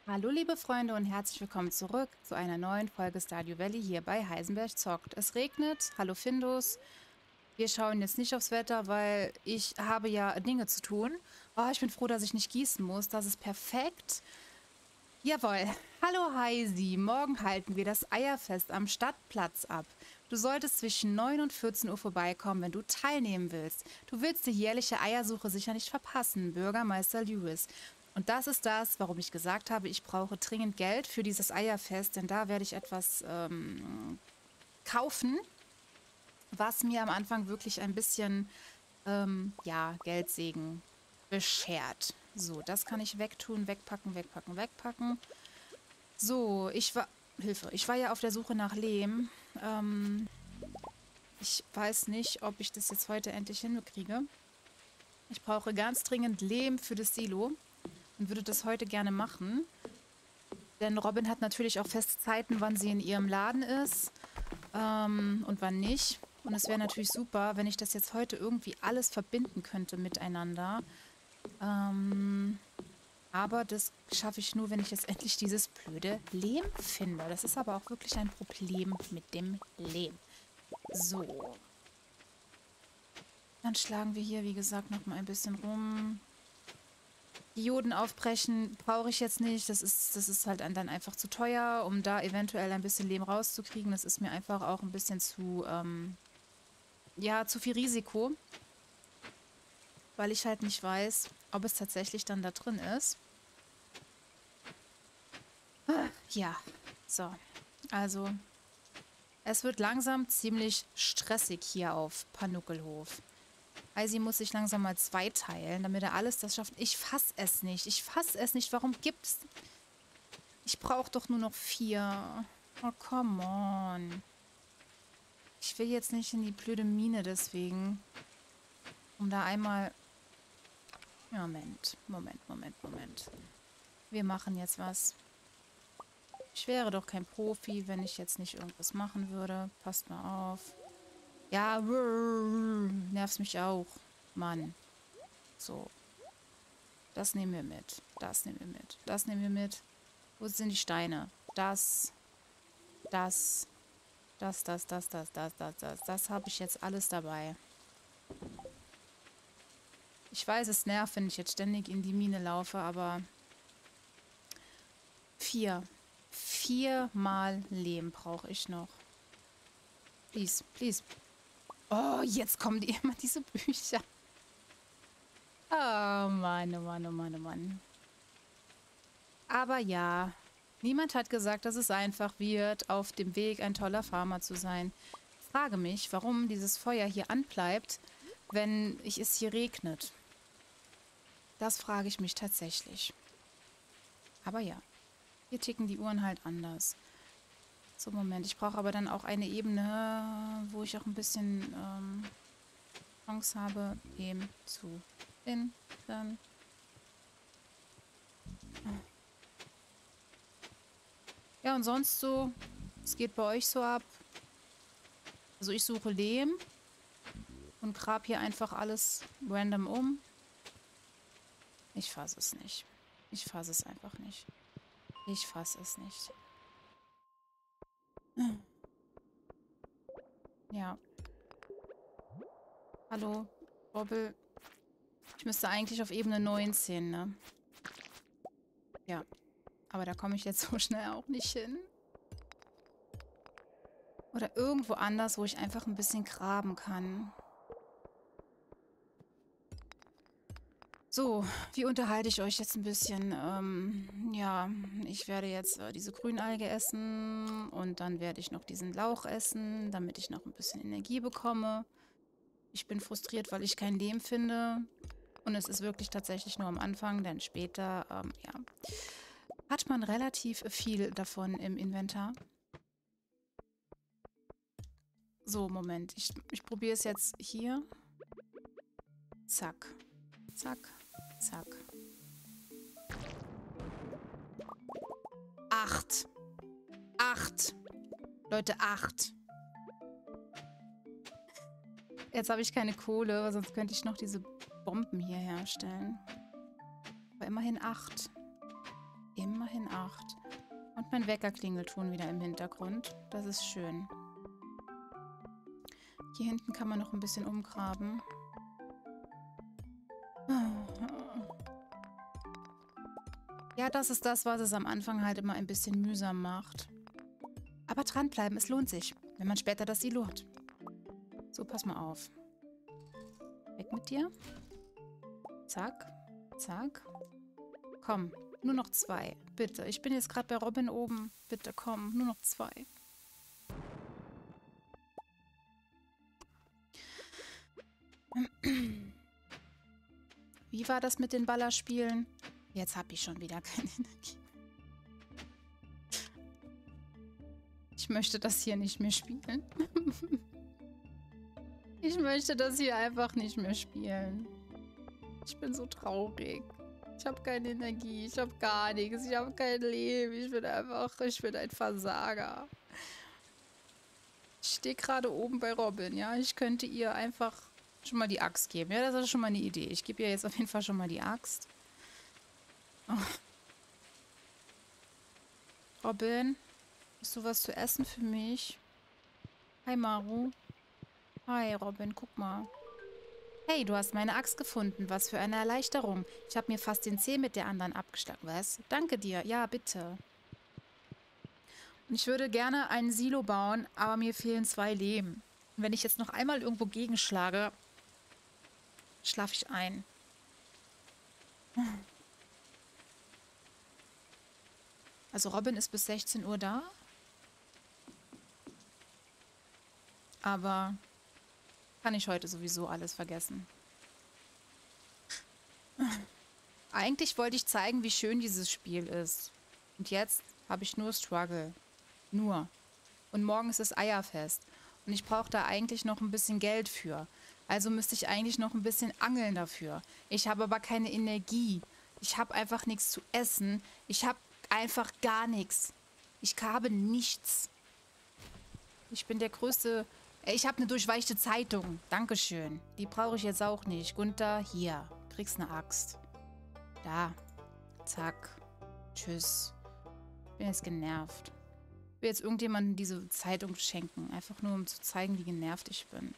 Hallo liebe Freunde und herzlich willkommen zurück zu einer neuen Folge Stardew Valley hier bei Heisenberg zockt. Es regnet, hallo Findus. Wir schauen jetzt nicht aufs Wetter, weil ich habe ja Dinge zu tun. Oh, ich bin froh, dass ich nicht gießen muss, das ist perfekt. Jawohl, hallo Heisi, morgen halten wir das Eierfest am Stadtplatz ab. Du solltest zwischen 9 und 14 Uhr vorbeikommen, wenn du teilnehmen willst. Du willst die jährliche Eiersuche sicher nicht verpassen, Bürgermeister Lewis. Und das ist das, warum ich gesagt habe, ich brauche dringend Geld für dieses Eierfest, denn da werde ich etwas kaufen, was mir am Anfang wirklich ein bisschen, ja, Geldsegen beschert. So, das kann ich wegtun, wegpacken, wegpacken, wegpacken. So, ich war ja auf der Suche nach Lehm. Ich weiß nicht, ob ich das jetzt heute endlich hinkriege. Ich brauche ganz dringend Lehm für das Silo und würde das heute gerne machen. Denn Robin hat natürlich auch feste Zeiten, wann sie in ihrem Laden ist und wann nicht. Und es wäre natürlich super, wenn ich das jetzt heute irgendwie alles verbinden könnte miteinander. Aber das schaffe ich nur, wenn ich jetzt endlich dieses blöde Lehm finde. Das ist aber auch wirklich ein Problem mit dem Lehm. So. Dann schlagen wir hier, wie gesagt, noch mal ein bisschen rum. Dioden aufbrechen brauche ich jetzt nicht. Das ist halt dann einfach zu teuer, um da eventuell ein bisschen Lehm rauszukriegen. Das ist mir einfach auch ein bisschen zu, ja, zu viel Risiko. Weil ich halt nicht weiß, ob es tatsächlich dann da drin ist. Ja, so. Also, es wird langsam ziemlich stressig hier auf Panuckelhof. Heisi muss sich langsam mal zweiteilen, damit er alles das schafft. Ich fass es nicht. Ich fass es nicht. Warum gibt's... Ich brauche doch nur noch 4. Oh, come on. Ich will jetzt nicht in die blöde Mine deswegen. Um da einmal... Moment. Wir machen jetzt was. Ich wäre doch kein Profi, wenn ich jetzt nicht irgendwas machen würde. Passt mal auf. Ja, nervt mich auch. Mann. So. Das nehmen wir mit. Das nehmen wir mit. Das nehmen wir mit. Wo sind die Steine? Das habe ich jetzt alles dabei. Ich weiß, es nervt, wenn ich jetzt ständig in die Mine laufe, aber 4. 4 Mal Lehm brauche ich noch. Please, please. Oh, jetzt kommen die immer diese Bücher. Oh Mann, oh Mann, oh Mann, oh Mann. Aber ja, niemand hat gesagt, dass es einfach wird, auf dem Weg ein toller Farmer zu sein. Ich frage mich, warum dieses Feuer hier anbleibt, wenn es hier regnet. Das frage ich mich tatsächlich. Aber ja, hier ticken die Uhren halt anders. So, Moment, ich brauche aber dann auch eine Ebene, wo ich auch ein bisschen Chance habe, eben zu finden. Ja, und sonst so, es geht bei euch so ab. Also ich suche Lehm und grab hier einfach alles random um. Ich fasse es nicht. Ich fasse es einfach nicht. Ich fasse es nicht. Ja. Hallo, Bobbel. Ich müsste eigentlich auf Ebene 19, ne? Ja. Aber da komme ich jetzt so schnell auch nicht hin. Oder irgendwo anders, wo ich einfach ein bisschen graben kann. So, wie unterhalte ich euch jetzt ein bisschen? Ja, ich werde jetzt diese Grünalge essen und dann werde ich noch diesen Lauch essen, damit ich noch ein bisschen Energie bekomme. Ich bin frustriert, weil ich kein Lehm finde. Und es ist wirklich tatsächlich nur am Anfang, denn später, ja, hat man relativ viel davon im Inventar. So, Moment. Ich probiere es jetzt hier. Zack. Zack. Zack. 8. 8. Leute, 8. Jetzt habe ich keine Kohle, weil sonst könnte ich noch diese Bomben hier herstellen. Aber immerhin 8. Immerhin 8. gemacht. Und mein Wecker klingelt schon wieder im Hintergrund. Das ist schön. Hier hinten kann man noch ein bisschen umgraben. Ja, das ist das, was es am Anfang halt immer ein bisschen mühsam macht. Aber dranbleiben, es lohnt sich, wenn man später das Silo hat. So, pass mal auf. Weg mit dir. Zack, zack. Komm, nur noch 2. Bitte, ich bin jetzt gerade bei Robin oben. Bitte, komm, nur noch 2. Wie war das mit den Ballerspielen? Jetzt habe ich schon wieder keine Energie. Ich möchte das hier nicht mehr spielen. Ich möchte das hier einfach nicht mehr spielen. Ich bin so traurig. Ich habe keine Energie, ich habe gar nichts, ich habe kein Leben. Ich bin ein Versager. Ich stehe gerade oben bei Robin, ja. Ich könnte ihr einfach schon mal die Axt geben. Ja, das ist schon mal eine Idee. Ich gebe ihr jetzt auf jeden Fall schon mal die Axt. Oh. Robin, hast du was zu essen für mich? Hi, Maru. Hi, Robin, guck mal. Hey, du hast meine Axt gefunden. Was für eine Erleichterung. Ich habe mir fast den Zeh mit der anderen abgeschlagen. Was? Danke dir. Ja, bitte. Und ich würde gerne ein Silo bauen, aber mir fehlen 2 Leben. Und wenn ich jetzt noch einmal irgendwo gegenschlage, schlafe ich ein. Also Robin ist bis 16 Uhr da. Aber kann ich heute sowieso alles vergessen. Eigentlich wollte ich zeigen, wie schön dieses Spiel ist. Und jetzt habe ich nur Struggle. Nur. Und morgen ist das Eierfest. Und ich brauche da eigentlich noch ein bisschen Geld für. Also müsste ich eigentlich noch ein bisschen angeln dafür. Ich habe aber keine Energie. Ich habe einfach nichts zu essen. Ich habe einfach gar nichts. Ich habe nichts. Ich bin der größte... Ich habe eine durchweichte Zeitung. Dankeschön. Die brauche ich jetzt auch nicht. Gunther, hier. Kriegst eine Axt. Da. Zack. Tschüss. Bin jetzt genervt. Ich will jetzt irgendjemandem diese Zeitung schenken. Einfach nur, um zu zeigen, wie genervt ich bin.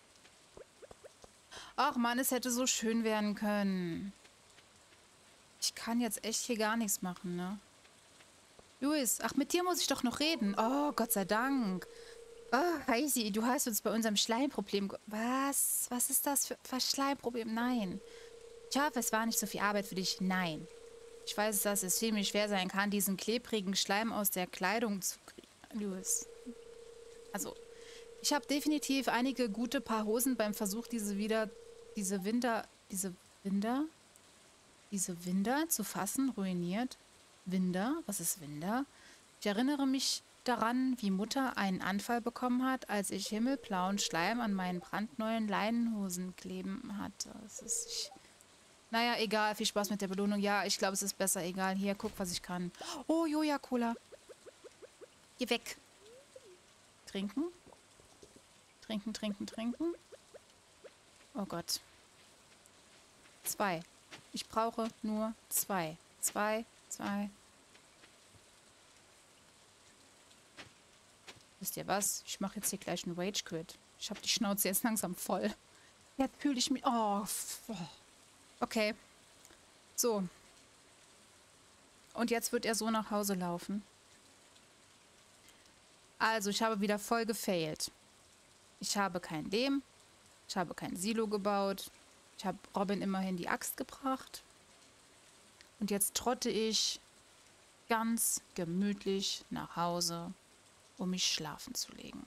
Ach Mann, es hätte so schön werden können. Ich kann jetzt echt hier gar nichts machen, ne? Luis, ach, mit dir muss ich doch noch reden. Oh, Gott sei Dank. Oh, Heisi, du hast uns bei unserem Schleimproblem... Was? Was ist das für ein Schleimproblem? Nein. Ich hoffe, es war nicht so viel Arbeit für dich. Nein. Ich weiß, dass es ziemlich schwer sein kann, diesen klebrigen Schleim aus der Kleidung zu kriegen. Luis. Also, ich habe definitiv einige gute Paar Hosen beim Versuch, diese Winder zu fassen, ruiniert. Winder? Was ist Winder? Ich erinnere mich daran, wie Mutter einen Anfall bekommen hat, als ich himmelblauen Schleim an meinen brandneuen Leinenhosen kleben hatte. Naja, egal. Viel Spaß mit der Belohnung. Ja, ich glaube, es ist besser. Egal. Hier, guck, was ich kann. Oh, Joja-Cola. Geh weg. Trinken. Trinken, trinken, trinken. Oh Gott. 2. Ich brauche nur 2. 2, 2. Wisst ihr was? Ich mache jetzt hier gleich einen Rage-Quit. Ich habe die Schnauze jetzt langsam voll. Jetzt fühle ich mich... Oh. Okay. So. Und jetzt wird er so nach Hause laufen. Also, ich habe wieder voll gefailt. Ich habe kein Lehm. Ich habe kein Silo gebaut. Ich habe Robin immerhin die Axt gebracht. Und jetzt trotte ich ganz gemütlich nach Hause, um mich schlafen zu legen.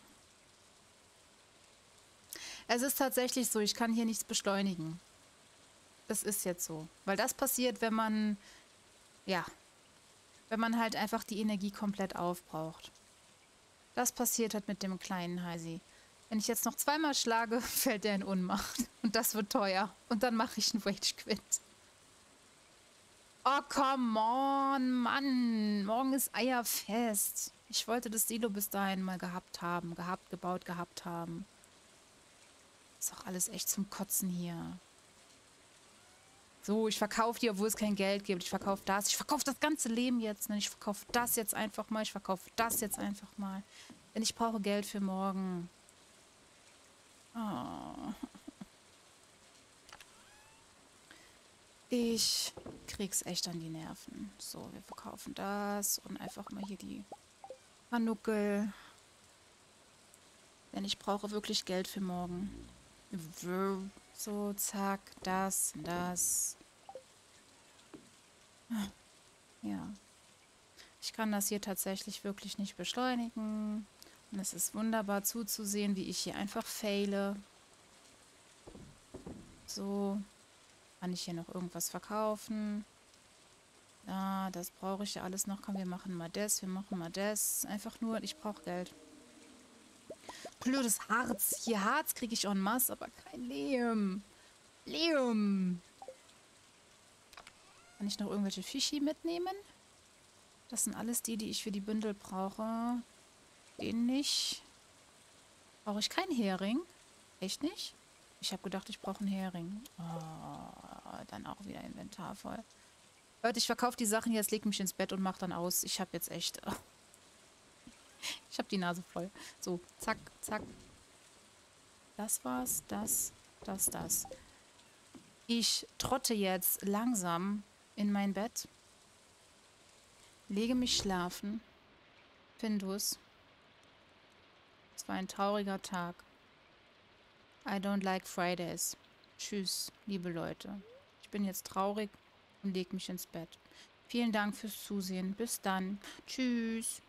Es ist tatsächlich so, ich kann hier nichts beschleunigen. Das ist jetzt so. Weil das passiert, wenn man, ja, wenn man halt einfach die Energie komplett aufbraucht. Das passiert halt mit dem kleinen Heisi. Wenn ich jetzt noch 2-mal schlage, fällt er in Ohnmacht. Und das wird teuer. Und dann mache ich einen Rage-Quit. Oh, come on, Mann. Morgen ist Eierfest. Ich wollte das Silo bis dahin mal gebaut haben. Ist doch alles echt zum Kotzen hier. So, ich verkaufe die, obwohl es kein Geld gibt. Ich verkaufe das. Ich verkaufe das ganze Leben jetzt. Ne? Ich verkaufe das jetzt einfach mal. Ich verkaufe das jetzt einfach mal. Denn ich brauche Geld für morgen. Oh. Ich krieg's echt an die Nerven. So, wir verkaufen das und einfach mal hier die Hanuckel. Denn ich brauche wirklich Geld für morgen. So, zack, das, das. Ja. Ich kann das hier tatsächlich wirklich nicht beschleunigen. Und es ist wunderbar zuzusehen, wie ich hier einfach faile. So. Kann ich hier noch irgendwas verkaufen? Ja, das brauche ich ja alles noch. Komm, wir machen mal das, wir machen mal das. Einfach nur, ich brauche Geld. Blödes Harz. Hier Harz kriege ich en masse, aber kein Lehm. Lehm. Kann ich noch irgendwelche Fischi mitnehmen? Das sind alles die, die ich für die Bündel brauche. Den nicht. Brauche ich keinen Hering? Echt nicht? Ich habe gedacht, ich brauche einen Hering. Oh, dann auch wieder Inventar voll. Leute, ich verkaufe die Sachen jetzt, leg mich ins Bett und mach dann aus. Ich habe jetzt echt... ich habe die Nase voll. So, zack, zack. Das war's, das. Ich trotte jetzt langsam in mein Bett. Lege mich schlafen. Findus. Es war ein trauriger Tag. I don't like Fridays. Tschüss, liebe Leute. Ich bin jetzt traurig und leg mich ins Bett. Vielen Dank fürs Zusehen. Bis dann. Tschüss.